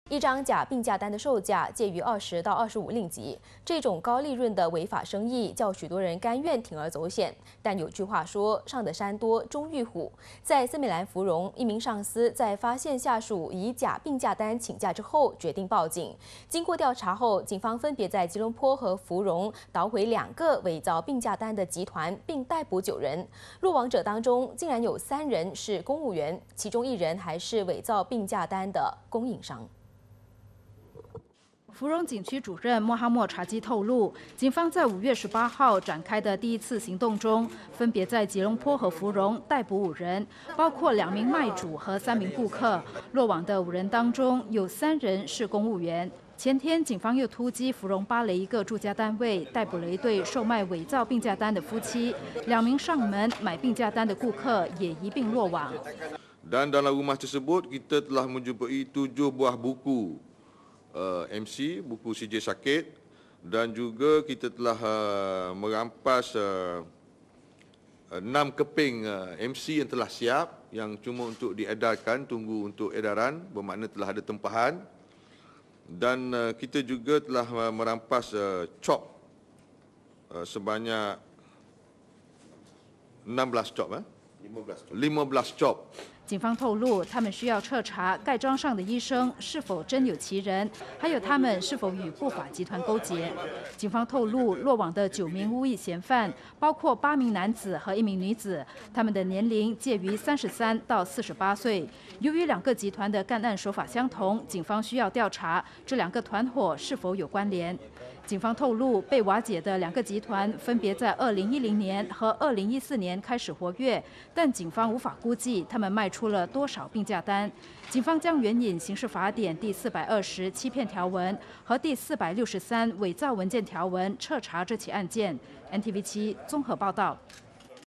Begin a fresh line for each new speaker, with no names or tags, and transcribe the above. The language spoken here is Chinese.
一张假病假单的售价介于20到25令吉，这种高利润的违法生意叫许多人甘愿铤而走险。但有句话说：“上得山多终遇虎。”在森美兰芙蓉，一名上司在发现下属以假病假单请假之后，决定报警。经过调查后，警方分别在吉隆坡和芙蓉捣毁2个伪造病假单的集团，并逮捕9人。落网者当中，竟然有3人是公务员，其中1人还是伪造病假单的供应商。
芙蓉警区主任莫哈默查基透露，警方在5月18号展开的第1次行动中，分别在吉隆坡和芙蓉逮捕5人，包括2名卖主和3名顾客。落网的5人当中，有3人是公务员。前天，警方又突击芙蓉巴雷一个住家单位，逮捕了1对售卖伪造病假单的夫妻，2名上门买病假单的顾客也一并落网。
Dan dalam rumah tersebut, kita telah menjumpai 7 buah buku. MC, buku CJ sakit, dan juga kita telah merampas 6 keping MC yang telah siap, yang cuma untuk diedarkan, tunggu untuk edaran, bermakna telah ada tempahan. Dan kita juga telah merampas cop sebanyak 16 cop. 15 cop。
警方透露，他们需要彻查盖章上的医生是否真有其人，还有他们是否与不法集团勾结。警方透露，落网的9名巫裔嫌犯，包括8名男子和1名女子，他们的年龄介于33到48岁。由于2个集团的干案手法相同，警方需要调查这2个团伙是否有关联。 警方透露，被瓦解的2个集团分别在2010年和2014年开始活跃，但警方无法估计他们卖出了多少病假单。警方将援引刑事法典第420欺骗条文和第463伪造文件条文彻查这起案件。NTV7综合报道。